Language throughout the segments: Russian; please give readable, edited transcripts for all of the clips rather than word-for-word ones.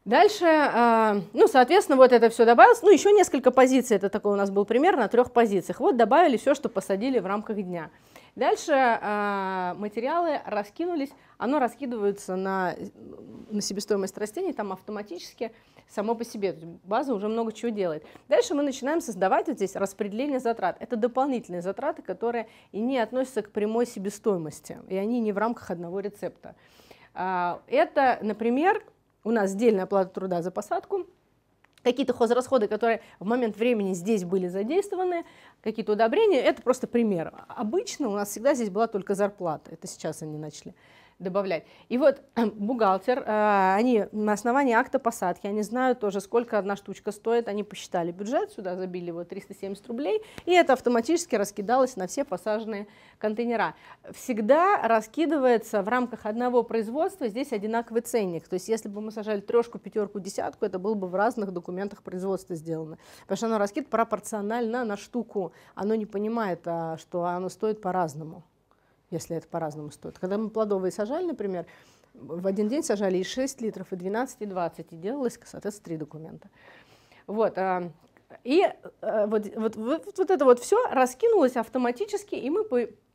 Дальше, ну, соответственно, вот это все добавилось. Ну, еще несколько позиций, это такой у нас был пример на 3 позициях. Вот добавили все, что посадили в рамках дня. Дальше материалы раскинулись, оно раскидывается на себестоимость растений, там автоматически, само по себе. База уже много чего делает. Дальше мы начинаем создавать вот здесь распределение затрат. Это дополнительные затраты, которые и не относятся к прямой себестоимости, и они не в рамках одного рецепта. Это, например, у нас сдельная оплата труда за посадку, какие-то хозрасходы, которые в момент времени здесь были задействованы, какие-то удобрения, это просто пример. Обычно у нас всегда здесь была только зарплата, это сейчас они начали добавлять. И вот бухгалтер, они на основании акта посадки, они знают тоже, сколько одна штучка стоит, они посчитали бюджет, сюда забили его 370 рублей, и это автоматически раскидалось на все посаженные контейнера. Всегда раскидывается в рамках одного производства здесь одинаковый ценник, то есть если бы мы сажали 3, 5, 10, это было бы в разных документах производства сделано, потому что оно раскидывается пропорционально на штуку, оно не понимает, что оно стоит по-разному. Если это по-разному стоит. Когда мы плодовые сажали, например, в один день сажали и 6 литров, и 12, и 20, и делалось, соответственно, 3 документа. Вот. И вот это вот все раскинулось автоматически, и мы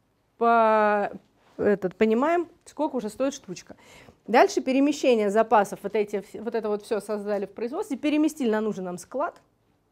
понимаем, сколько уже стоит штучка. Дальше перемещение запасов, вот это вот все создали в производстве, переместили на нужный нам склад,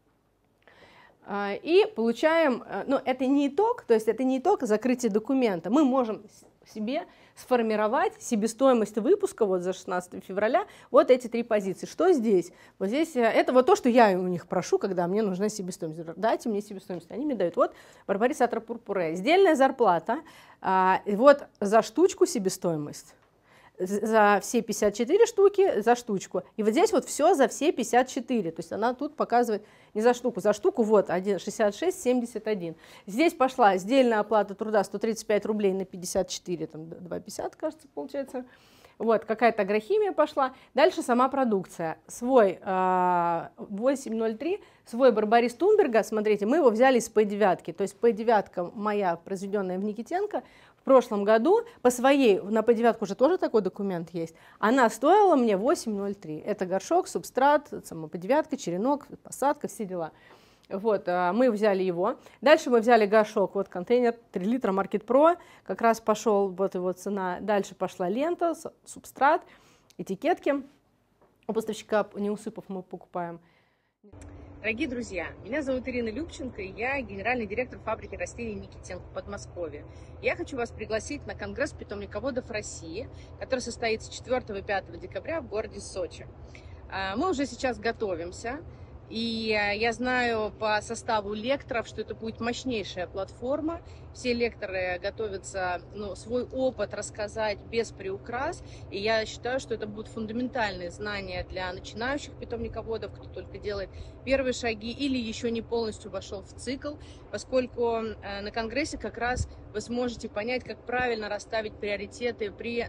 и получаем, ну, это не итог, то есть это не итог закрытия документа. Мы можем себе сформировать себестоимость выпуска вот за 16 февраля, вот эти 3 позиции. Что здесь? Вот здесь это вот то, что я у них прошу, когда мне нужна себестоимость. Дайте мне себестоимость. Они мне дают. Вот Барбарис Атра Пурпуре. Сдельная зарплата, вот за штучку себестоимость. За все 54 штуки за штучку. И вот здесь вот все за все 54. То есть она тут показывает не за штуку вот 66,71. Здесь пошла сдельная оплата труда 135 рублей на 54, там 2,50, кажется, получается. Вот какая-то агрохимия пошла. Дальше сама продукция. Свой 8,03, свой Барбарис Тунберга, смотрите, мы его взяли из P9. То есть P9 моя, произведенная в Никитенко, в прошлом году по своей, на P9 уже тоже такой документ есть, она стоила мне 8,03. Это горшок, субстрат, сама P9, черенок, посадка, все дела. Вот, мы взяли его. Дальше мы взяли горшок, вот контейнер 3 литра Market Pro, как раз пошел вот его цена. Дальше пошла лента, субстрат, этикетки. У поставщика неусыпов мы покупаем. Дорогие друзья, меня зовут Ирина Любченко, и я генеральный директор фабрики растений Никитенко в Подмосковье. Я хочу вас пригласить на Конгресс питомниководов России, который состоится 4 и 5 декабря в городе Сочи. Мы уже сейчас готовимся, и я знаю по составу лекторов, что это будет мощнейшая платформа. Все лекторы готовятся свой опыт рассказать без приукрас, и я считаю, что это будут фундаментальные знания для начинающих питомниководов, кто только делает первые шаги или еще не полностью вошел в цикл, поскольку на конгрессе как раз вы сможете понять, как правильно расставить приоритеты при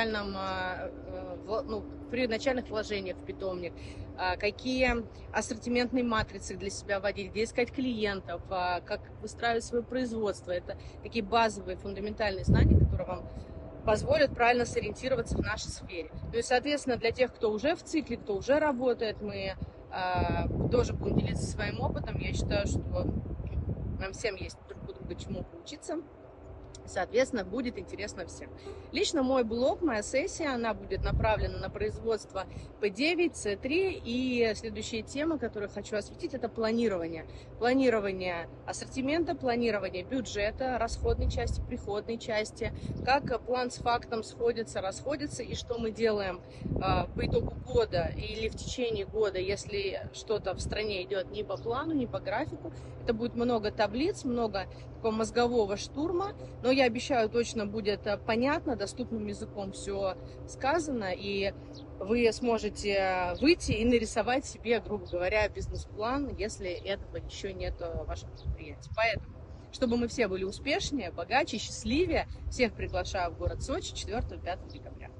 начальных вложениях в питомник, какие ассортиментные матрицы для себя вводить, где искать клиентов, как выстраивать свое производство. Это такие базовые, фундаментальные знания, которые вам позволят правильно сориентироваться в нашей сфере. Ну и, соответственно, для тех, кто уже в цикле, кто уже работает, мы тоже будем делиться своим опытом. Я считаю, что нам всем есть друг у друга чему поучиться. Соответственно, будет интересно всем. Лично мой блог, моя сессия, она будет направлена на производство P9, C3. И следующая тема, которую хочу осветить, это планирование. Планирование ассортимента, планирование бюджета, расходной части, приходной части, как план с фактом сходится, расходится, и что мы делаем по итогу года или в течение года, если что-то в стране идет не по плану, не по графику. Это будет много таблиц, много такого мозгового штурма, но я обещаю, точно будет понятно, доступным языком все сказано, и вы сможете выйти и нарисовать себе, грубо говоря, бизнес-план, если этого еще нет в вашем предприятии. Поэтому, чтобы мы все были успешнее, богаче, счастливее, всех приглашаю в город Сочи 4-5 декабря.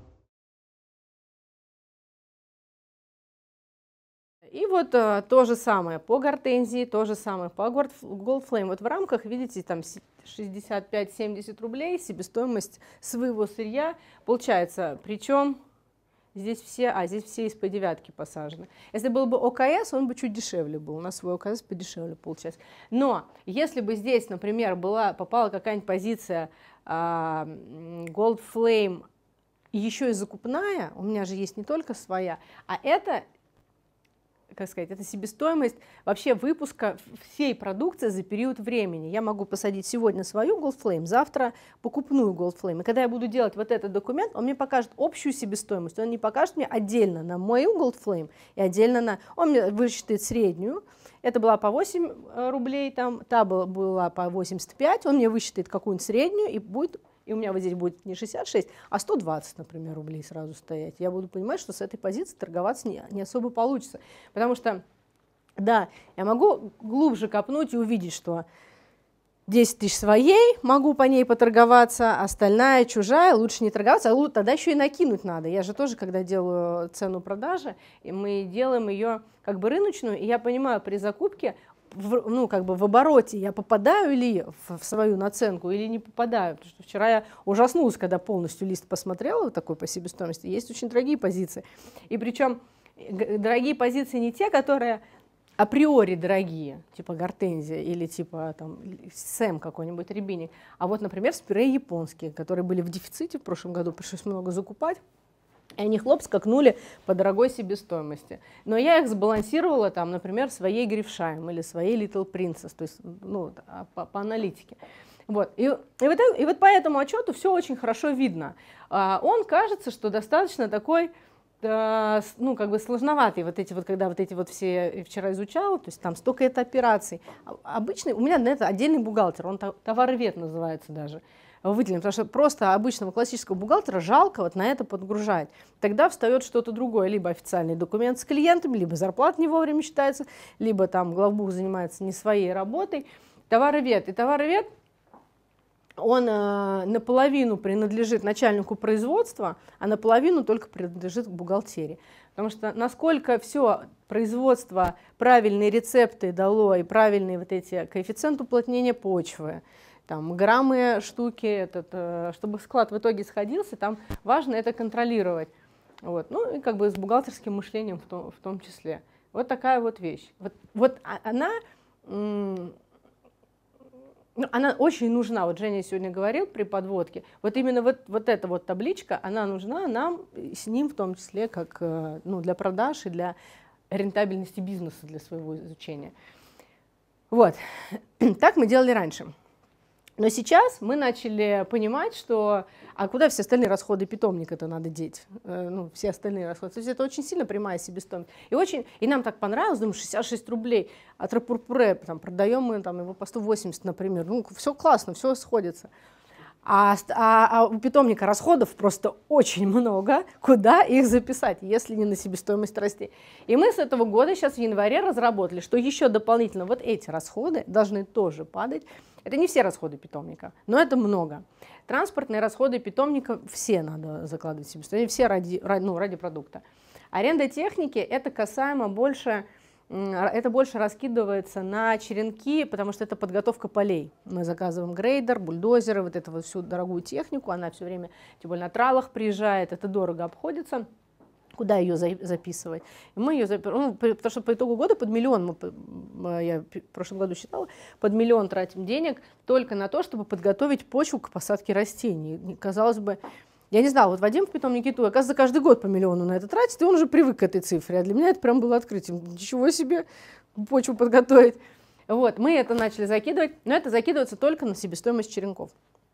И вот то же самое по гортензии, то же самое по Goldflame. Вот в рамках, видите, там 65-70 рублей себестоимость своего сырья получается. Причем здесь все из P9 посажены. Если был бы ОКС, он бы чуть дешевле был, у нас свой ОКС подешевле получается. Но если бы здесь, например, попала какая-нибудь позиция Gold Flame, еще и закупная, у меня же есть не только своя, а это, как сказать, это себестоимость вообще выпуска всей продукции за период времени. Я могу посадить сегодня свою Gold Flame, завтра покупную Gold Flame. И когда я буду делать вот этот документ, он мне покажет общую себестоимость, он не покажет мне отдельно на мою Gold Flame и отдельно на... Он мне высчитает среднюю. Это была по 8 рублей, там, та была по 85, он мне высчитает какую-нибудь среднюю, и у меня вот здесь будет не 66, а 120, например, рублей сразу стоять. Я буду понимать, что с этой позиции торговаться не особо получится. Потому что, да, я могу глубже копнуть и увидеть, что 10 тысяч своей, могу по ней поторговаться, остальная чужая, лучше не торговаться, а тогда еще и накинуть надо. Я же тоже, когда делаю цену продажи, и мы делаем ее как бы рыночную, и я понимаю, при закупке, в обороте я попадаю ли в свою наценку или не попадаю. Потому что вчера я ужаснулась, когда полностью лист посмотрела, вот такой по себестоимости. Есть очень дорогие позиции. И причем дорогие позиции не те, которые априори дорогие, типа гортензия или типа там сэм какой-нибудь рябиник. А вот, например, спиреи японские, которые были в дефиците в прошлом году, пришлось много закупать. И они хлоп скакнули по дорогой себестоимости. Но я их сбалансировала, там, например, своей Грифшайм или своей Little Princess, то есть по аналитике. Вот. И вот по этому отчету все очень хорошо видно. Он кажется, что достаточно такой, сложноватый, когда все вчера изучала, то есть там столько это операций. Обычный, у меня на это отдельный бухгалтер, он товаровед называется даже. Выделен, потому что просто обычного классического бухгалтера жалко вот на это подгружать. Тогда встает что-то другое, либо официальный документ с клиентами, либо зарплата не вовремя считается, либо там главбух занимается не своей работой. Товаровед. И товаровед, он наполовину принадлежит начальнику производства, а наполовину только принадлежит к бухгалтерии. Потому что насколько все производство, правильные рецепты дало и правильные вот эти коэффициенты уплотнения почвы, там, граммы, штуки, чтобы склад в итоге сходился, там важно это контролировать. Вот. Ну и как бы с бухгалтерским мышлением в том числе. Вот такая вот вещь. Она очень нужна. Вот Женя сегодня говорил при подводке. Вот именно вот эта вот табличка, она нужна нам, с ним в том числе, как для продаж и для рентабельности бизнеса, для своего изучения. Вот. Так мы делали раньше. Но сейчас мы начали понимать, что куда все остальные расходы питомника-то надо деть? Все остальные расходы. То есть это очень сильно прямая себестоимость. И нам так понравилось, думаю, 66 рублей от Рапурпуре, продаем мы его по 180, например. Все классно, все сходится. А у питомника расходов просто очень много. Куда их записать, если не на себестоимость растений? И мы с этого года сейчас в январе разработали, что еще дополнительно вот эти расходы должны тоже падать. Это не все расходы питомника, но это много. Транспортные расходы питомника все надо закладывать в себестоимость, все ради продукта. Аренда техники это касаемо больше. Это больше раскидывается на черенки, потому что это подготовка полей. Мы заказываем грейдер, бульдозеры, вот эту вот всю дорогую технику, она все время, тем более на тралах приезжает, это дорого обходится. Куда ее записывать? Мы ее потому что по итогу года под миллион, я в прошлом году считала, под миллион тратим денег только на то, чтобы подготовить почву к посадке растений. Казалось бы, я не знала, вот Вадим в питомнике Туя, оказывается, каждый год по миллиону на это тратит, и он уже привык к этой цифре. А для меня это прям было открытием. Ничего себе, почву подготовить. Вот, мы это начали закидывать, но это закидывается только на себестоимость черенков.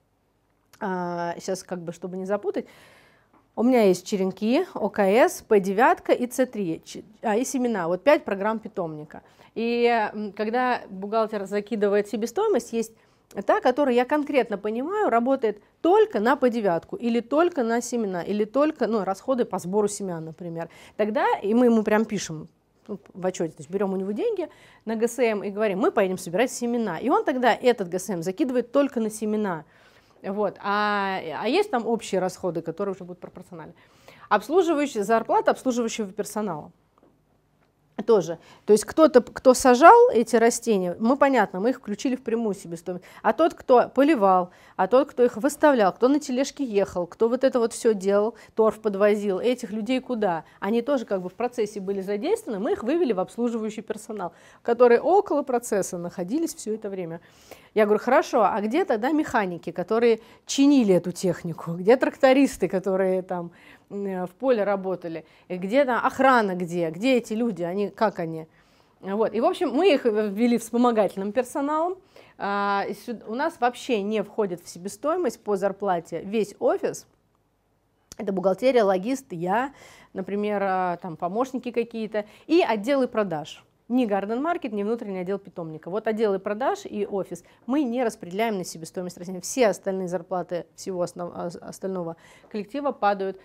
Сейчас, чтобы не запутать, у меня есть черенки, ОКС, P9 и C3, и семена. Вот 5 программ питомника. И когда бухгалтер закидывает себестоимость, есть та, которую я конкретно понимаю, работает только на P9, или только на семена, или только расходы по сбору семян, например. Тогда и мы ему прям пишем в отчете, то есть берем у него деньги на ГСМ и говорим, мы поедем собирать семена. И он тогда этот ГСМ закидывает только на семена. Вот. А есть там общие расходы, которые уже будут пропорциональны. Зарплата обслуживающего персонала. Тоже. То есть кто-то, кто сажал эти растения, понятно, мы их включили в прямую себестоимость. А тот, кто поливал, а тот, кто их выставлял, кто на тележке ехал, кто вот это вот все делал, торф подвозил, этих людей куда? Они тоже как бы в процессе были задействованы, мы их вывели в обслуживающий персонал, которые около процесса находились все это время. Я говорю, хорошо, а где тогда механики, которые чинили эту технику? Где трактористы, которые там в поле работали? Где там охрана, где эти люди? Они, как они? Вот. И, в общем, мы их ввели вспомогательным персоналом. У нас вообще не входит в себестоимость по зарплате весь офис. Это бухгалтерия, логист, я, например, там помощники какие-то, и отделы продаж. Ни Garden Market, ни внутренний отдел питомника. Вот отделы продаж и офис мы не распределяем на себестоимость растений. Все остальные зарплаты всего остального коллектива падают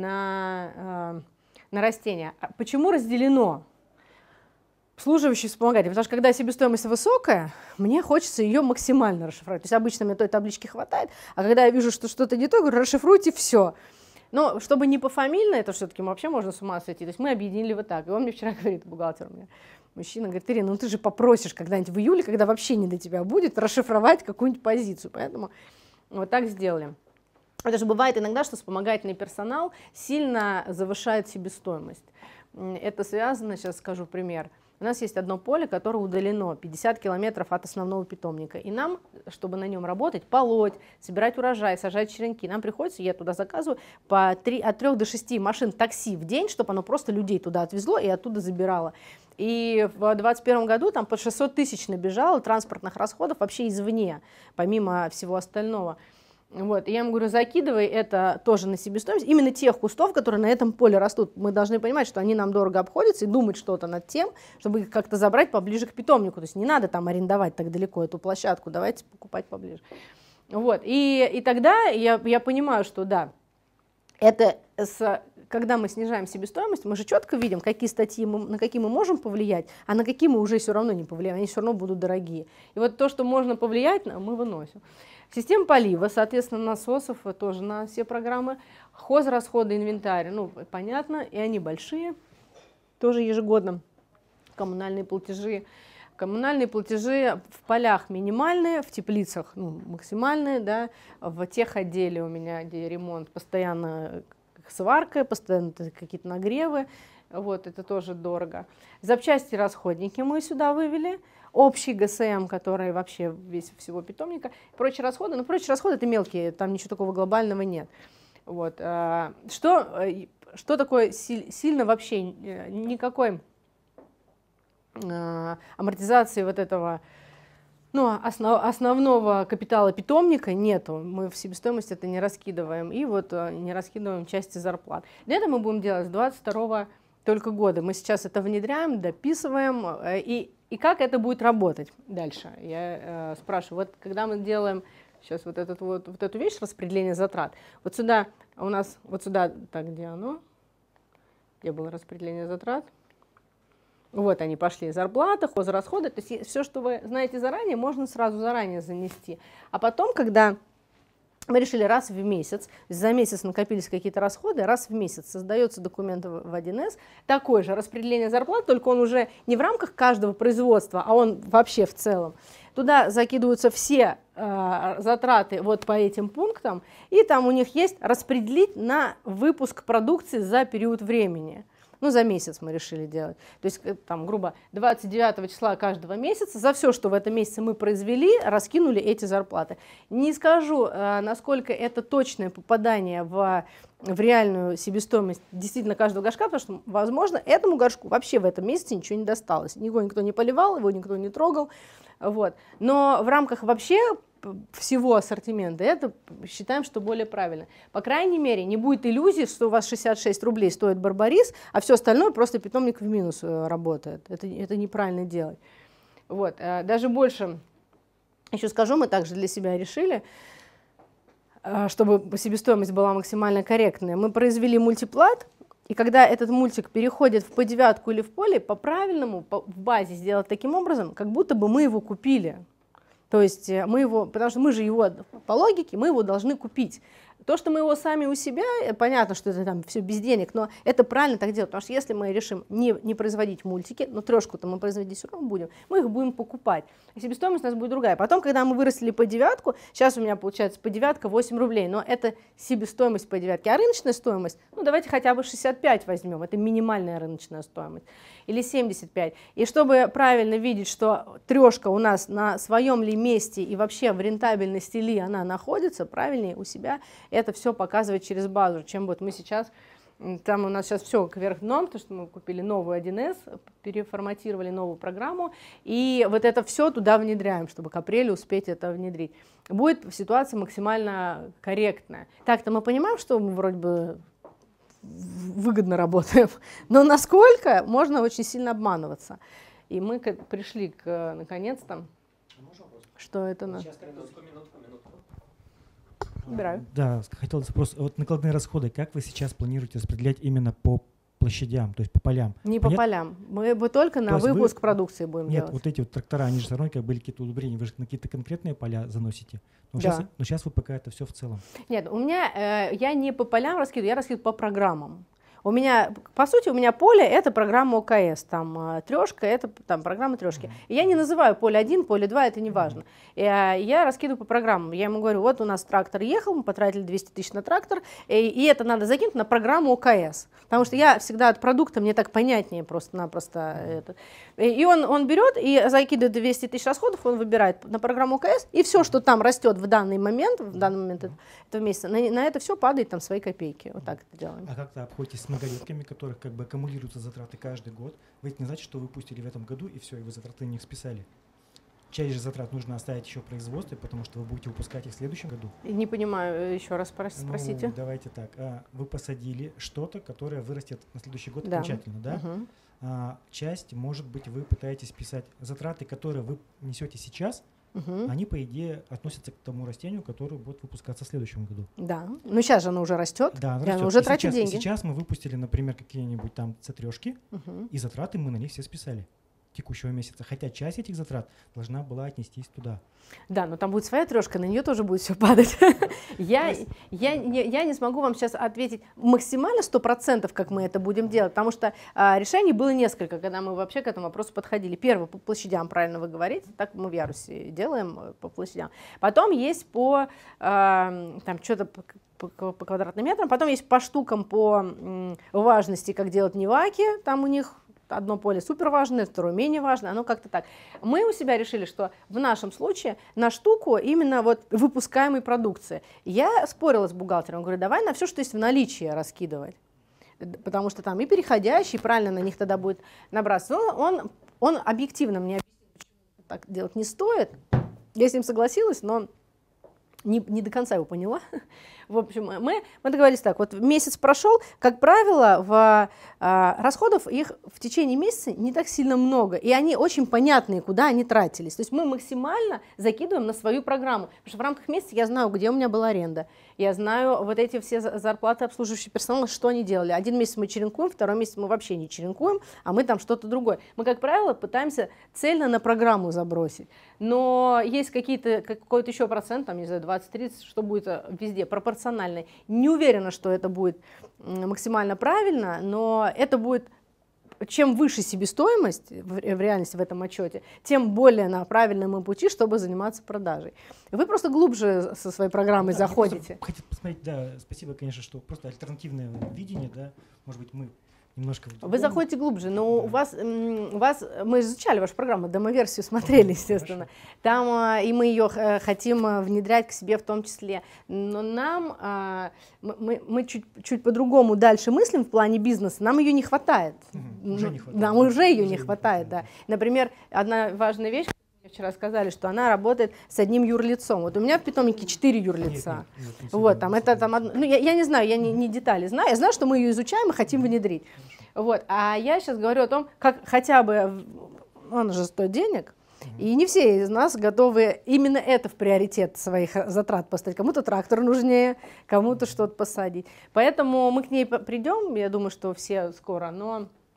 на растения. Почему разделено? Обслуживающий вспомогатель. Потому что когда себестоимость высокая, мне хочется ее максимально расшифровать. То есть обычно мне той таблички хватает, а когда я вижу, что что-то не то, говорю, расшифруйте все. Но чтобы не пофамильно, это все-таки вообще можно с ума сойти. То есть мы объединили вот так. И он мне вчера говорит, бухгалтер у меня, мужчина, говорит, Ирина, ну ты же попросишь когда-нибудь в июле, когда вообще не до тебя будет, расшифровать какую-нибудь позицию. Поэтому вот так сделали. Это же бывает иногда, что вспомогательный персонал сильно завышает себестоимость. Это связано, сейчас скажу пример. У нас есть одно поле, которое удалено 50 километров от основного питомника. И нам, чтобы на нем работать, полоть, собирать урожай, сажать черенки, нам приходится, я туда заказываю, от 3 до 6 машин такси в день, чтобы оно просто людей туда отвезло и оттуда забирало. И в 2021 году там по 600 тысяч набежало транспортных расходов вообще извне, помимо всего остального. Вот. И я ему говорю, закидывай это тоже на себестоимость, именно тех кустов, которые на этом поле растут. Мы должны понимать, что они нам дорого обходятся и думать что-то над тем, чтобы их как-то забрать поближе к питомнику. То есть не надо там арендовать так далеко эту площадку, давайте покупать поближе. Вот. И тогда я понимаю, что да, это когда мы снижаем себестоимость, мы же четко видим, какие статьи на какие мы можем повлиять, а на какие мы уже все равно не повлияем, они все равно будут дорогие. И вот то, что можно повлиять, мы выносим. Система полива, соответственно, насосов тоже на все программы. Хозрасходы, инвентарь, понятно, и они большие, тоже ежегодно. Коммунальные платежи. Коммунальные платежи в полях минимальные, в теплицах максимальные, да. В техотделе у меня, где ремонт, постоянно сварка, постоянно какие-то нагревы. Вот, это тоже дорого. Запчасти, расходники мы сюда вывели. Общий ГСМ, который вообще весь всего питомника. Прочие расходы, прочие расходы это мелкие, там ничего такого глобального нет. Вот. Что такое сильно вообще никакой амортизации вот этого основного капитала питомника нету. Мы в себестоимость это не раскидываем. И вот не раскидываем части зарплат. Это мы будем делать с 2022 только года. Мы сейчас это внедряем, дописываем. И как это будет работать дальше? Я спрашиваю, вот когда мы делаем сейчас вот эту вещь, распределение затрат, вот сюда у нас, вот сюда, так, где оно? Где было распределение затрат? Вот они пошли, зарплата, хозрасходы, то есть все, что вы знаете заранее, можно сразу заранее занести. А потом, когда мы решили раз в месяц, за месяц накопились какие-то расходы, раз в месяц создается документ в 1С, такое же распределение зарплат, только он уже не в рамках каждого производства, а он вообще в целом. Туда закидываются все затраты вот по этим пунктам, и там у них есть распределить на выпуск продукции за период времени. За месяц мы решили делать. То есть, там, грубо, 29 числа каждого месяца за все, что в этом месяце мы произвели, раскинули эти зарплаты. Не скажу, насколько это точное попадание в реальную себестоимость действительно каждого горшка, потому что, возможно, этому горшку вообще в этом месяце ничего не досталось. Его никто не поливал, его никто не трогал. Вот. Но в рамках вообще всего ассортимента, это считаем, что более правильно. По крайней мере, не будет иллюзии, что у вас 66 рублей стоит барбарис, а все остальное просто питомник в минус работает. Это неправильно делать. Вот. Даже больше, еще скажу, мы также для себя решили, чтобы себестоимость была максимально корректная. Мы произвели мультиплат, и когда этот мультик переходит в P9 или в поле, по-правильному в базе сделать таким образом, как будто бы мы его купили. То есть мы его, потому что мы же его, по логике, мы его должны купить. То, что мы его сами у себя, понятно, что это там все без денег, но это правильно так делать, потому что если мы решим не производить мультики, но трешку-то мы производить все равно будем, мы их будем покупать. И себестоимость у нас будет другая. Потом, когда мы вырастили по девятку, сейчас у меня получается по девятка 8 рублей, но это себестоимость по девятке, а рыночная стоимость, ну давайте хотя бы 65 возьмем, это минимальная рыночная стоимость, или 75. И чтобы правильно видеть, что трешка у нас на своем ли месте и вообще в рентабельности ли она находится, правильнее у себя это все показывать через базу, чем вот мы сейчас. Там у нас сейчас все кверх дном, потому что мы купили новую 1С, переформатировали новую программу, и вот это все туда внедряем, чтобы к апрелю успеть это внедрить. Будет ситуация максимально корректная. Так-то мы понимаем, что мы вроде бы выгодно работаем, но насколько можно очень сильно обманываться. И мы пришли наконец-то, что это на... Убираю. Да, хотел вопрос. Вот накладные расходы, как вы сейчас планируете распределять именно по площадям, то есть по полям? Не по полям. Мы только на выпуск продукции будем делать. Нет, вот эти вот трактора, они же все равно как были какие-то удобрения, вы же на какие-то конкретные поля заносите. Но сейчас вы пока это все в целом. Нет, у меня, я не по полям раскидываю, я раскидываю по программам. У меня, по сути, у меня поле — это программа ОКС, там трешка — это там программа трешки. И я не называю поле 1, поле 2, это не важно. Я раскидываю по программам. Я ему говорю, вот у нас трактор ехал, мы потратили 200 тысяч на трактор, и это надо закинуть на программу ОКС. Потому что я всегда от продукта, мне так понятнее просто-напросто. И он берет и закидывает 200 тысяч расходов, он выбирает на программу ОКС, и все, что там растет в данный момент этого месяца, на это все падает там свои копейки. Вот так это делаем. А как-то обходитесь с многолетками, которых как бы аккумулируются затраты каждый год? Вы не знаете, что выпустили в этом году, и все, и вы затраты на них списали? Часть же затрат нужно оставить еще в производстве, потому что вы будете выпускать их в следующем году. Не понимаю, еще раз спросите. Ну, давайте так. Вы посадили что-то, которое вырастет на следующий год окончательно, да? Часть, может быть, вы пытаетесь списать затраты, которые вы несете сейчас, они, по идее, относятся к тому растению, которое будет выпускаться в следующем году. Да, но сейчас же оно уже растет, да, оно уже тратит деньги. Сейчас мы выпустили, например, какие-нибудь там C3-шки, и затраты мы на них все списали текущего месяца, хотя часть этих затрат должна была отнестись туда. Да, но там будет своя трешка, на нее тоже будет все падать. Я не смогу вам сейчас ответить максимально 100%, как мы это будем делать, потому что решений было несколько, когда мы вообще к этому вопросу подходили. Первое, по площадям, правильно вы говорите, так мы в Ярусе делаем по площадям. Потом есть по там что-то по квадратным метрам, потом есть по штукам по важности, как делать неваки, там у них одно поле супер важное, второе менее важное, оно как-то так. Мы у себя решили, что в нашем случае на штуку именно вот выпускаемой продукции. Я спорила с бухгалтером, говорю, давай на все, что есть в наличии, раскидывать. Потому что там и переходящий, правильно на них тогда будет набраться. Но он объективно мне объяснил, почему так делать не стоит. Я с ним согласилась, но не до конца его поняла. В общем, мы договорились так, вот месяц прошел, как правило, расходов их в течение месяца не так сильно много, и они очень понятные, куда они тратились. То есть мы максимально закидываем на свою программу, потому что в рамках месяца я знаю, где у меня была аренда, я знаю вот эти все зарплаты обслуживающего персонала, что они делали. Один месяц мы черенкуем, второй месяц мы вообще не черенкуем, а мы там что-то другое. Мы, как правило, пытаемся цельно на программу забросить, но есть какой-то еще процент, там, не знаю, 20-30, что будет везде пропорционально. Не уверена, что это будет максимально правильно, но это будет, чем выше себестоимость в реальности в этом отчете, тем более на правильном пути, чтобы заниматься продажей. Вы просто глубже со своей программой заходите. Хотите посмотреть, да, спасибо, конечно, что просто альтернативное видение, да, может быть, мы немножко... Вы заходите глубже, но у вас мы изучали вашу программу, демоверсию смотрели, естественно. Там и мы ее хотим внедрять к себе в том числе. Но нам, мы чуть по-другому дальше мыслим в плане бизнеса, нам ее не хватает. Уже не хватает. Нам уже ее не хватает, да. Например, одна важная вещь, вчера сказали, что она работает с одним юрлицом. Вот у меня в питомнике 4 юрлица. Нет, вот, там это там одно, ну, я не знаю, я не детали знаю. Я знаю, что мы ее изучаем и хотим внедрить. Вот, а я сейчас говорю о том, как хотя бы он же стоит денег, и не все из нас готовы именно это в приоритет своих затрат поставить. Кому-то трактор нужнее, кому-то что-то посадить. Поэтому мы к ней придем, я думаю, что все скоро, но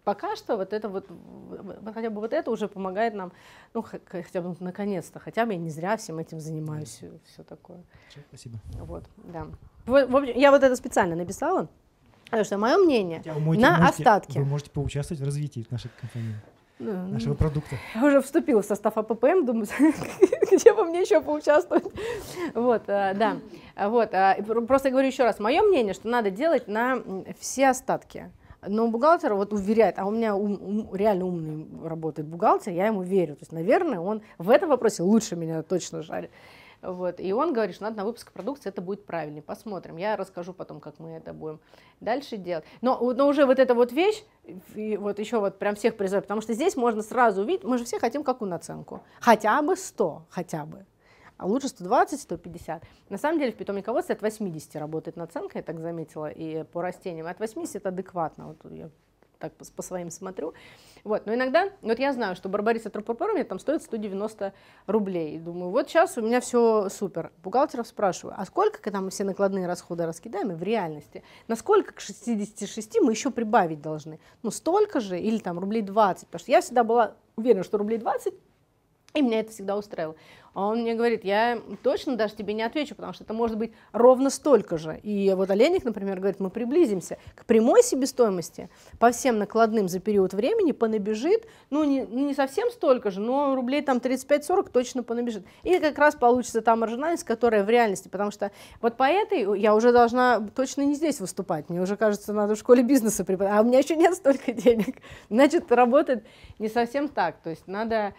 пока что вот это вот, хотя бы вот это уже помогает нам, ну, хотя бы наконец-то, хотя бы я не зря всем этим занимаюсь, все такое. Спасибо. Вот, да. В общем, я вот это специально написала, потому что мое мнение остатки. Вы можете поучаствовать в развитии нашей компании, нашего продукта. Я уже вступила в состав АППМ, думаю, где бы мне еще поучаствовать. Вот, да. Вот, просто говорю еще раз, мое мнение, что надо делать на все остатки. Но бухгалтер вот уверяет, а у меня реально умный работает бухгалтер, я ему верю. То есть, наверное, он в этом вопросе лучше меня точно шарит. Вот. И он говорит, что надо на выпуск продукции, это будет правильнее. Посмотрим. Я расскажу потом, как мы это будем дальше делать. Но уже вот эта вот вещь, и вот еще вот прям всех призываю, потому что здесь можно сразу увидеть, мы же все хотим какую наценку. Хотя бы 100, хотя бы. А лучше 120, 150. На самом деле в питомниководстве от 80 работает наценка, я так заметила, и по растениям. От 80 это адекватно. Вот я так по своим смотрю. Вот. Но иногда, вот я знаю, что барбарис атропурпура мне там стоит 190 рублей. И думаю, вот сейчас у меня все супер. Бухгалтеров спрашиваю, а сколько, когда мы все накладные расходы раскидаем, и в реальности, насколько к 66 мы еще прибавить должны? Ну, столько же или там рублей 20? Потому что я всегда была уверена, что рублей 20, и меня это всегда устраивало. А он мне говорит, я точно даже тебе не отвечу, потому что это может быть ровно столько же. И вот Олейник, например, говорит, мы приблизимся к прямой себестоимости по всем накладным за период времени понабежит, ну не совсем столько же, но рублей там 35-40 точно понабежит. И как раз получится та маржинальность, которая в реальности, потому что вот по этой я уже должна точно не здесь выступать, мне уже кажется, надо в школе бизнеса преподавать, а у меня еще нет столько денег. Значит, работает не совсем так, то есть надо...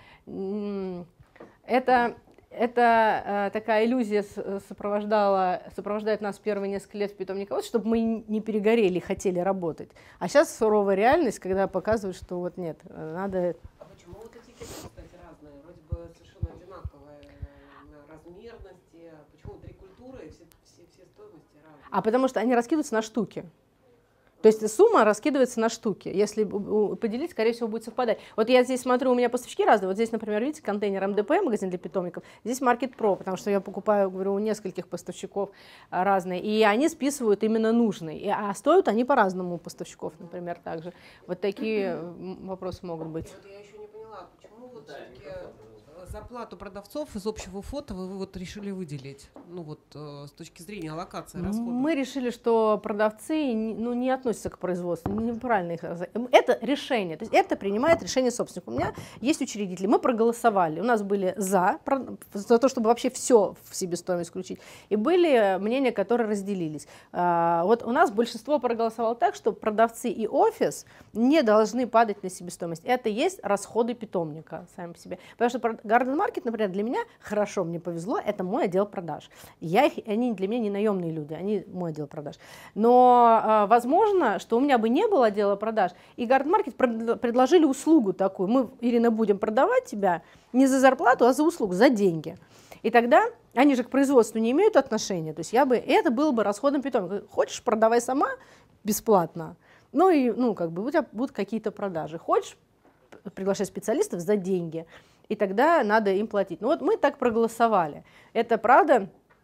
Это такая иллюзия сопровождает нас первые несколько лет в питомниководстве, чтобы мы не перегорели и хотели работать. А сейчас суровая реальность, когда показывают, что вот нет, надо... А почему вот этикетки, кстати, разные? Вроде бы совершенно одинаковые на размерности. Почему 3 культуры и все стоимости разные? А потому что они раскидываются на штуки. То есть сумма раскидывается на штуки. Если поделить, скорее всего, будет совпадать. Вот я здесь смотрю, у меня поставщики разные. Вот здесь, например, видите, контейнер МДП, магазин для питомников. Здесь Market Pro, потому что я покупаю, говорю, у нескольких поставщиков разные. И они списывают именно нужный. А стоят они по-разному у поставщиков, например, также. Вот такие вопросы могут быть. Вот я еще не поняла, почему вот все-таки зарплату продавцов из общего фото вы вот решили выделить, ну вот с точки зрения аллокации расходов? Мы решили, что продавцы не относятся к производству, неправильно их. Это решение, то есть это принимает решение собственник. У меня есть учредители, мы проголосовали, у нас были за то, чтобы вообще все в себестоимость включить, и были мнения, которые разделились. Вот у нас большинство проголосовало так, что продавцы и офис не должны падать на себестоимость. Это есть расходы питомника сами по себе. Потому что Garden Market, например, для меня хорошо, мне повезло, это мой отдел продаж. Они для меня не наемные люди, они мой отдел продаж. Но возможно, что у меня бы не было отдела продаж, и Garden Market предложили услугу такую. Мы, Ирина, будем продавать тебя не за зарплату, а за услугу, за деньги. И тогда они же к производству не имеют отношения. То есть это было бы расходом питомника. Хочешь, продавай сама бесплатно. Ну и как бы у тебя будут какие-то продажи. Хочешь, приглашай специалистов за деньги. И тогда надо им платить. Ну вот мы так проголосовали. Это, правда,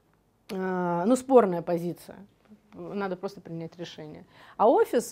спорная позиция. Надо просто принять решение. А офис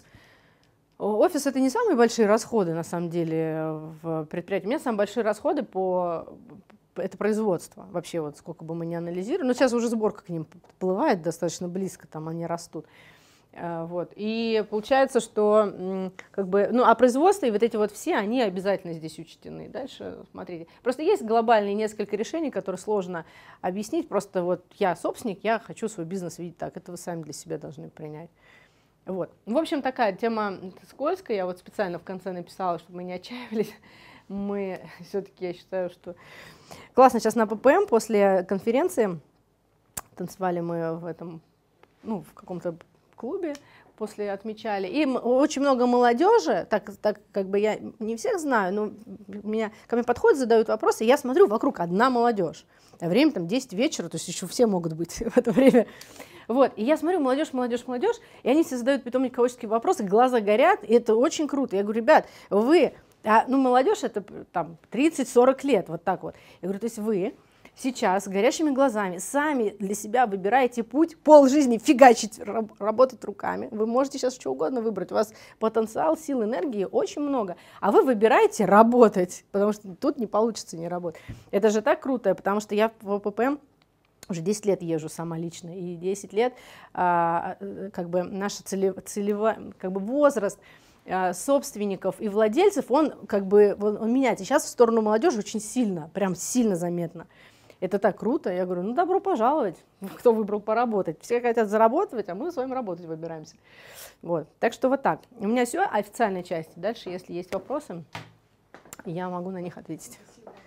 это не самые большие расходы, на самом деле, в предприятии. У меня самые большие расходы это производство. Вообще, вот сколько бы мы ни анализировали. Но сейчас уже сборка к ним подплывает достаточно близко, там они растут. Вот. И получается, что а производство и вот эти вот все, они обязательно здесь учтены. Дальше смотрите. Просто есть глобальные несколько решений, которые сложно объяснить. Просто вот я собственник, я хочу свой бизнес видеть так. Это вы сами для себя должны принять. Вот. В общем, такая тема скользкая. Я вот специально в конце написала, чтобы мы не отчаивались. Мы все-таки, я считаю, что классно сейчас на ППМ после конференции танцевали мы в каком-то клубе после отмечали. И очень много молодежи, так как бы я не всех знаю, но ко мне подходят, задают вопросы, и я смотрю, вокруг одна молодежь. А время там 10 вечера, то есть еще все могут быть в это время. Вот. И я смотрю, молодежь, и они все задают питомниководческие вопросы, глаза горят, и это очень круто. Я говорю, ребят, молодежь это там 30-40 лет, вот так вот. Я говорю, то есть вы сейчас с горящими глазами сами для себя выбираете путь, полжизни фигачить, работать руками. Вы можете сейчас что угодно выбрать, у вас потенциал, сил, энергии очень много. А вы выбираете работать, потому что тут не получится не работать. Это же так круто, потому что я в ОПП уже 10 лет езжу сама лично, и 10 лет как бы наш целевой как бы возраст собственников и владельцев, он как бы он меняется. Сейчас в сторону молодежи очень сильно, прям сильно заметно. Это так круто. Я говорю, ну добро пожаловать, кто выбрал поработать. Все хотят заработать, а мы с вами работать выбираемся. Вот. Так что вот так. У меня все официальной части. Дальше, если есть вопросы, я могу на них ответить.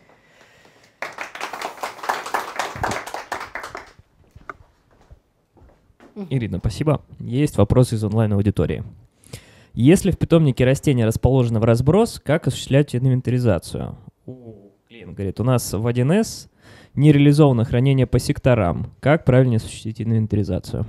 Ирина, спасибо. Есть вопрос из онлайн-аудитории. Если в питомнике растения расположены в разброс, как осуществлять инвентаризацию? Клиент говорит, у нас в 1С не реализовано хранение по секторам. Как правильно осуществить инвентаризацию?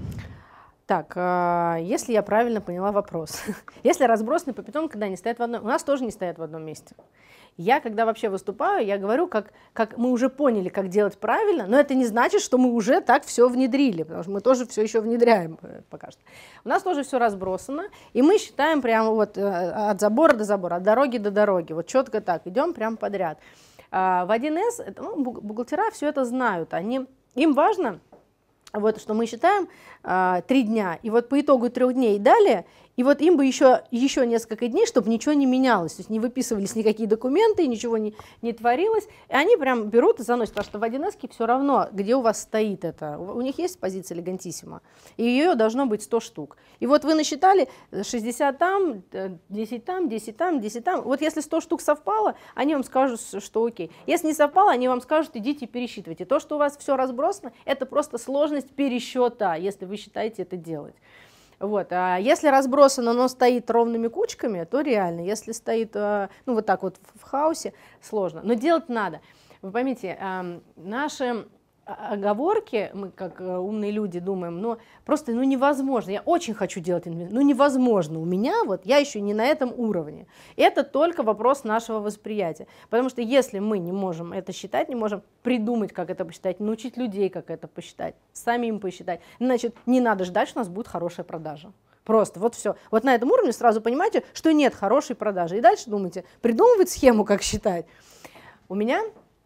Так, если я правильно поняла вопрос. Если разбросаны по питомнику, когда они стоят в одном... У нас тоже не стоят в одном месте. Я, когда вообще выступаю, я говорю, как мы уже поняли, как делать правильно, но это не значит, что мы уже так все внедрили, потому что мы тоже все еще внедряем пока что. У нас тоже все разбросано, и мы считаем прямо вот от забора до забора, от дороги до дороги, вот четко так, идем прямо подряд. В 1С бухгалтера все это знают, им важно, вот, что мы считаем 3 дня, и вот по итогу 3 дней далее, и вот им бы еще несколько дней, чтобы ничего не менялось, то есть не выписывались никакие документы, ничего не творилось, и они прям берут и заносят, потому что в 1С все равно, где у вас стоит это, у них есть позиция легантиссима, и ее должно быть 100 штук. И вот вы насчитали 60 там, 10 там, 10 там, 10 там, вот если 100 штук совпало, они вам скажут, что окей. Если не совпало, они вам скажут, идите пересчитывайте. То, что у вас все разбросано, это просто сложность пересчета, если вы считаете это делать. Вот. А если разбросано, но стоит ровными кучками, то реально. Если стоит ну, вот так вот в хаосе, сложно. Но делать надо. Вы поймите, наши оговорки, мы как умные люди думаем, но просто невозможно. Я очень хочу делать инвентарь, но невозможно. У меня вот, я еще не на этом уровне. Это только вопрос нашего восприятия. Потому что если мы не можем это считать, не можем придумать, как это посчитать, научить людей, как это посчитать, самим посчитать, значит, не надо ждать, что у нас будет хорошая продажа. Просто вот все. Вот на этом уровне сразу понимаете, что нет хорошей продажи. И дальше думайте, придумывать схему, как считать. У меня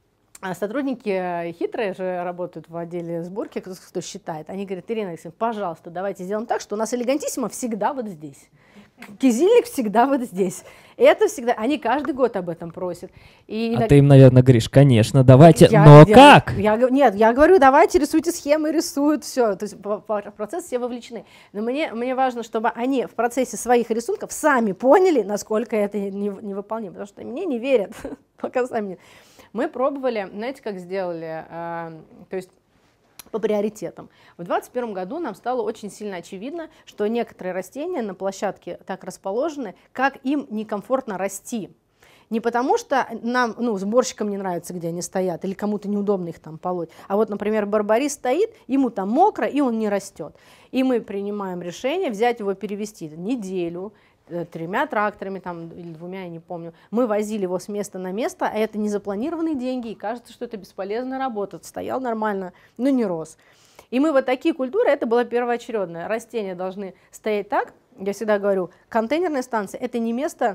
сотрудники хитрые же работают в отделе сборки, кто считает. Они говорят, Ирина Алексеевна, пожалуйста, давайте сделаем так, что у нас элегантиссимо всегда вот здесь. Кизильник всегда вот здесь. Это всегда, они каждый год об этом просят. И ты им, наверное, говоришь, конечно, давайте, как? Нет, я говорю, давайте рисуйте схемы, рисуют все. То есть в процесс все вовлечены. Но мне важно, чтобы они в процессе своих рисунков сами поняли, насколько это невыполнимо. Потому что мне не верят, пока сами не. Мы пробовали, знаете, как сделали, то есть по приоритетам. В 2021 году нам стало очень сильно очевидно, что некоторые растения на площадке так расположены, как им некомфортно расти. Не потому что нам, сборщикам не нравится, где они стоят, или кому-то неудобно их там полоть. А вот, например, барбарис стоит, ему там мокро, и он не растет. И мы принимаем решение взять его, перевести неделю, 3 тракторами там, или 2, я не помню. Мы возили его с места на место, а это не запланированные деньги, и кажется, что это бесполезная работа. Стоял нормально, но не рос. И мы вот такие культуры, это было первоочередное. Растения должны стоять так, я всегда говорю, контейнерная станция – это не место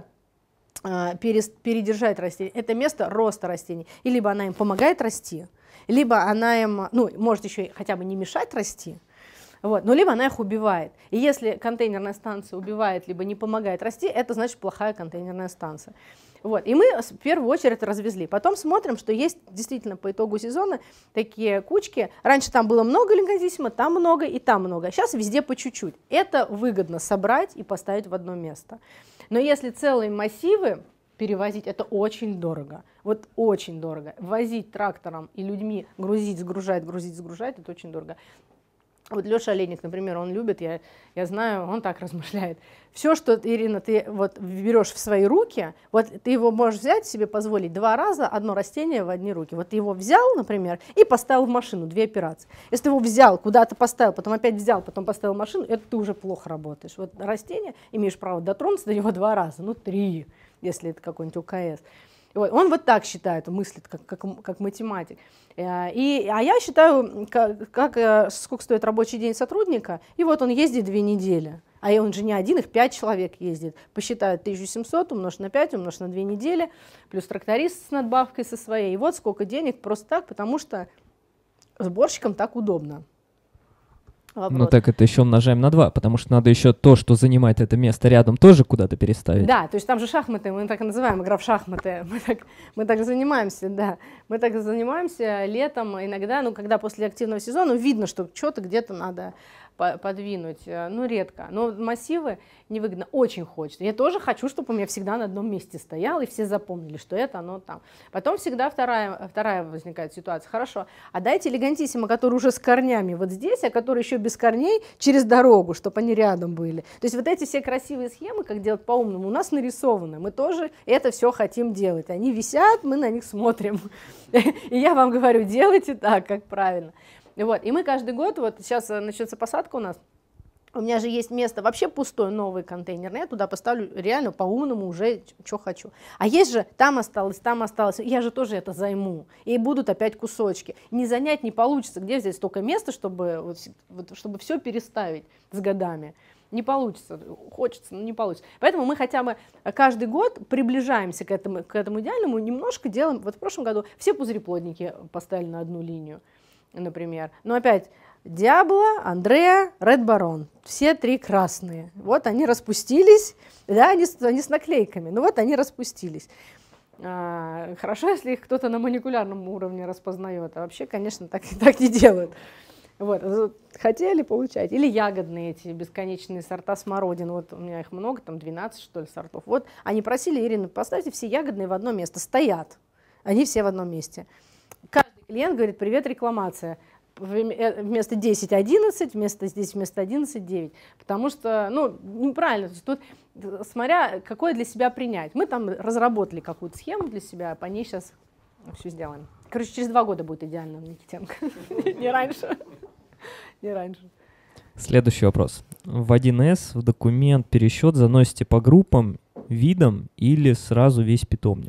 передержать растения, это место роста растений. И либо она им помогает расти, либо она им, может еще хотя бы не мешать расти, вот, но либо она их убивает. И если контейнерная станция убивает, либо не помогает расти, это значит плохая контейнерная станция. Вот. И мы в первую очередь развезли. Потом смотрим, что есть действительно по итогу сезона такие кучки. Раньше там было много легантиссима, там много и там много. Сейчас везде по чуть-чуть. Это выгодно собрать и поставить в одно место. Но если целые массивы перевозить, это очень дорого. Вот очень дорого. Возить трактором и людьми грузить, сгружать, это очень дорого. Вот Леша Олейник, например, он любит, я знаю, он так размышляет. Все, что, Ирина, ты вот берешь в свои руки, вот ты его можешь взять, себе позволить 2 раза одно растение в одни руки. Вот ты его взял, например, и поставил в машину, 2 операции. Если ты его взял, куда-то поставил, потом опять взял, потом поставил в машину, это ты уже плохо работаешь. Вот растение, имеешь право дотронуться до него 2 раза, 3, если это какой-нибудь УКС. Вот. Он вот так считает, мыслит как математик. А я считаю, сколько стоит рабочий день сотрудника, и вот он ездит 2 недели. А он же не один, их 5 человек ездит. Посчитают 1700, умножь на 5, умножь на 2 недели, плюс тракторист с надбавкой со своей. И вот сколько денег просто так, потому что сборщикам так удобно. Вопрос. Ну так это еще умножаем на 2, потому что надо еще то, что занимает это место рядом, тоже куда-то переставить. Да, то есть там же шахматы, мы так и называем, игра в шахматы. Мы так занимаемся, да. Мы так занимаемся летом иногда, ну когда после активного сезона видно, что что-то где-то надо подвинуть, ну редко. Но массивы невыгодно, очень хочется. Я тоже хочу, чтобы у меня всегда на одном месте стоял, и все запомнили, что это оно там. Потом всегда вторая возникает ситуация. Хорошо, а дайте элегантиссимо, который уже с корнями вот здесь, а который еще без корней через дорогу, чтобы они рядом были. То есть вот эти все красивые схемы, как делать по-умному, у нас нарисованы. Мы тоже это все хотим делать. Они висят, мы на них смотрим. И я вам говорю, делайте так, как правильно. Вот. И мы каждый год, вот сейчас начнется посадка у нас, у меня же есть место вообще пустое, новый контейнерный, я туда поставлю реально по-умному уже, что хочу. А есть же, там осталось, я же тоже это займу, и будут опять кусочки. Не занять не получится, где взять столько места, чтобы все переставить с годами. Не получится, хочется, но не получится. Поэтому мы хотя бы каждый год приближаемся к этому идеальному, немножко делаем, вот в прошлом году все пузыреплодники поставили на одну линию, например. Но опять Диабло, Андреа, Ред Барон. Все 3 красные. Вот они распустились. Да, они с наклейками. Ну вот они распустились. Хорошо, если их кто-то на молекулярном уровне распознает. А вообще, конечно, так не делают. Вот. Хотели получать. Или ягодные эти бесконечные сорта смородин. Вот у меня их много, там 12, что ли, сортов. Вот они просили, Ирина, поставьте все ягодные в одно место. Стоят. Они все в одном месте. Каждый клиент говорит, привет, рекламация. Вместо 10 11, вместо 11 9. Потому что, ну, неправильно. Тут, смотря, какое для себя принять. Мы там разработали какую-то схему для себя, по ней сейчас все сделаем. Короче, через 2 года будет идеально, Никитенко. Не раньше. Не раньше. Следующий вопрос. В 1С в документ пересчет заносите по группам, видам или сразу весь питомник?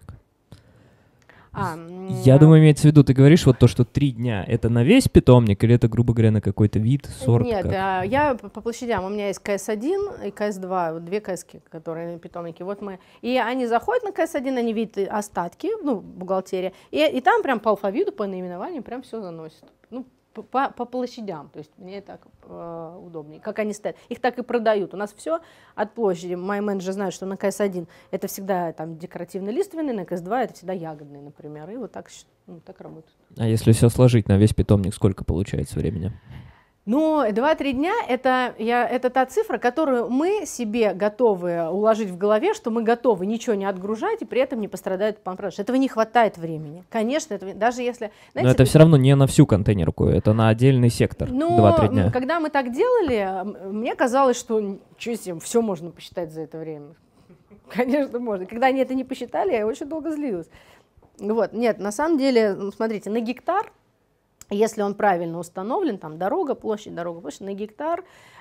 Я думаю, имеется в виду, ты говоришь вот то, что 3 дня, это на весь питомник или это, грубо говоря, на какой-то вид, сорт? Нет, я по площадям, у меня есть КС-1 и КС-2, вот 2 КСки, которые на питомнике. Вот мы, и они заходят на КС-1, они видят остатки, ну, бухгалтерия, и там прям по алфавиту, по наименованию прям все заносят. Ну, по площадям, то есть мне так удобнее, как они стоят. Их так и продают. У нас все от площади. Мои менеджеры знают, что на КС-1 это всегда там декоративно-лиственный, на КС-2 это всегда ягодный, например. И вот так, так работает. А если все сложить на весь питомник, сколько получается времени? Ну, 2-3 дня это та цифра, которую мы себе готовы уложить в голове, что мы готовы ничего не отгружать и при этом не пострадает продаж. Этого не хватает времени. Конечно, даже если... Знаете, но это все равно не на всю контейнерку, это на отдельный сектор, 2-3 дня. Когда мы так делали, мне казалось, что все можно посчитать за это время. Конечно, можно. Когда они это не посчитали, я очень долго злилась. Вот. Нет, на самом деле, смотрите, на гектар, если он правильно установлен, там дорога, площадь, на гектар,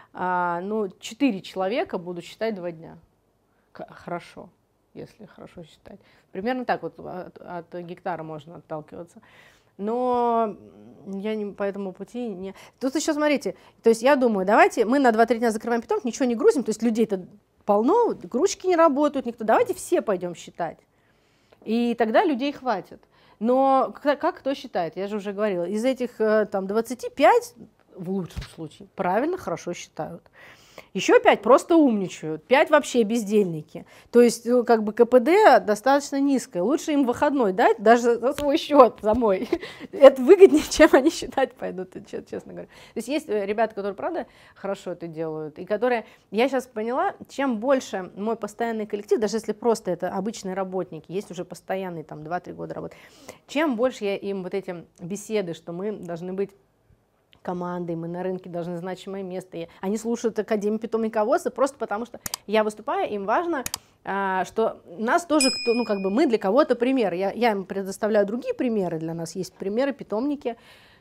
4 человека будут считать 2 дня. Хорошо, если хорошо считать. Примерно так вот от гектара можно отталкиваться. Но я не по этому пути не... Тут еще смотрите, то есть я думаю, давайте мы на 2-3 дня закрываем питомник, ничего не грузим, то есть людей-то полно, ручки не работают, никто. Давайте все пойдем считать. И тогда людей хватит. Но как кто считает? Я же уже говорила, из этих там 25, в лучшем случае, правильно, хорошо считают. Еще 5 просто умничают, 5 вообще бездельники. То есть как бы КПД достаточно низкое. Лучше им выходной дать, даже за свой счет, за мой. Это выгоднее, чем они считать пойдут, честно говоря. То есть ребята, которые, правда, хорошо это делают, и которые, я сейчас поняла, чем больше мой постоянный коллектив, даже если просто это обычные работники, есть уже постоянные, там, 2-3 года работы, чем больше я им вот эти беседы, что мы должны быть командой, мы на рынке должны значимое место. И они слушают Академию питомниководства просто потому, что я выступаю, им важно, что нас тоже, мы для кого-то пример. Я им предоставляю другие примеры, для нас есть примеры, питомники,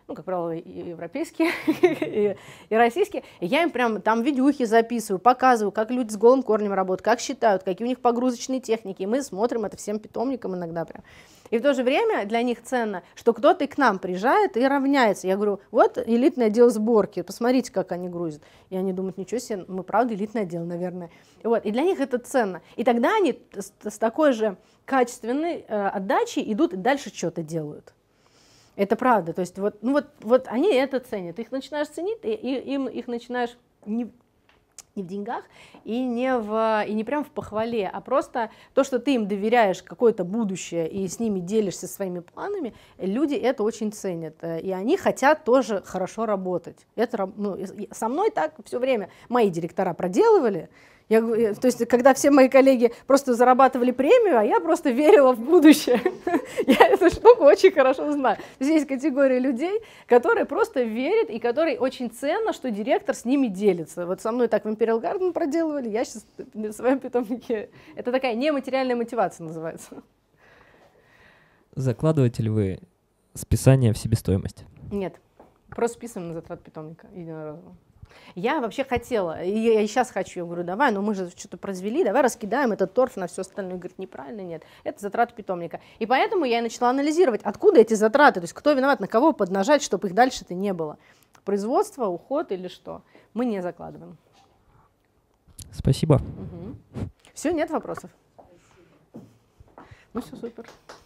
ну, как правило, и европейские, и российские. И я им прям там видюхи записываю, показываю, как люди с голым корнем работают, как считают, какие у них погрузочные техники. И мы смотрим это всем питомникам иногда прям. И в то же время для них ценно, что кто-то и к нам приезжает и равняется. Я говорю, вот элитный отдел сборки, посмотрите, как они грузят. И они думают, ничего себе, мы правда элитный отдел, наверное. Вот. И для них это ценно. И тогда они с такой же качественной отдачей идут и дальше что-то делают. Это правда. То есть вот, ну вот они это ценят. Ты их начинаешь ценить, и им их начинаешь не в деньгах и не прям в похвале, а просто то, что ты им доверяешь какое-то будущее и с ними делишься своими планами, люди это очень ценят. И они хотят тоже хорошо работать. Это, ну, со мной так все время мои директора проделывали. То есть, когда все мои коллеги просто зарабатывали премию, а я просто верила в будущее. Я эту штуку очень хорошо знаю. Здесь категория людей, которые просто верят и которые очень ценно, что директор с ними делится. Вот со мной так в Imperial Garden проделывали, я сейчас в своем питомнике. Это такая нематериальная мотивация называется. Закладываете ли вы списание в себестоимость? Нет, просто списываем на затрат питомника единоразово. Я вообще хотела, и я сейчас хочу, я говорю, давай, но мы же что-то произвели, давай раскидаем этот торф на все остальное. Говорит, неправильно, нет, это затраты питомника. И поэтому я и начала анализировать, откуда эти затраты, то есть кто виноват, на кого поднажать, чтобы их дальше-то не было. Производство, уход или что. Мы не закладываем. Спасибо. Все, нет вопросов? Ну все, супер.